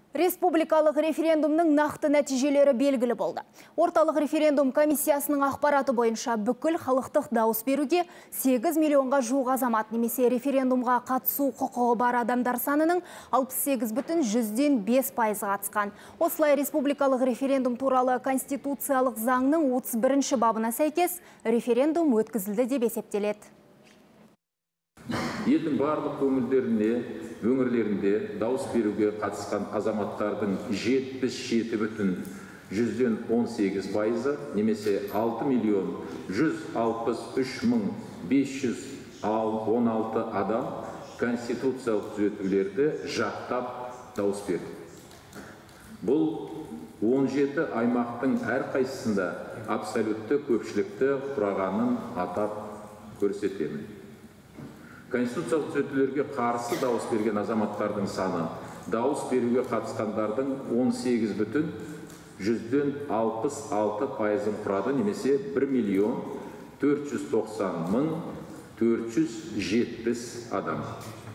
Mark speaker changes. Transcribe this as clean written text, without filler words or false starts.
Speaker 1: Республикалық референдумның нақты нәтижелері белгілі болды. Орталық референдум комиссиясының ақпараты бойынша бүкіл халықтық дауыс беруге 8 миллионға жуық азамат немесе референдумға қатысу құқығы бар адамдар санының 68,5% қатысқан. Осылай республикалық референдум туралы конституциялық заңның 31 бабына сәйкес референдум өткізілді деп есептеледі.
Speaker 2: Елдің барлық өңірлерінде дауыс беруге қатысқан азаматтардың 77,18% немесе 6.163.516 адам конституциялық түзетулерді жақтап дауыс берді. Бұл 17 аймақтың әрқайсысында абсолютті көпшілікті құрағанын атап көрсетемін. Конституциялық түзетулерге қарсы дауыс берген азаматтардың саны дауыс беруге қатысқандардың 18,66% құрады, немесе 1.490.470 адам.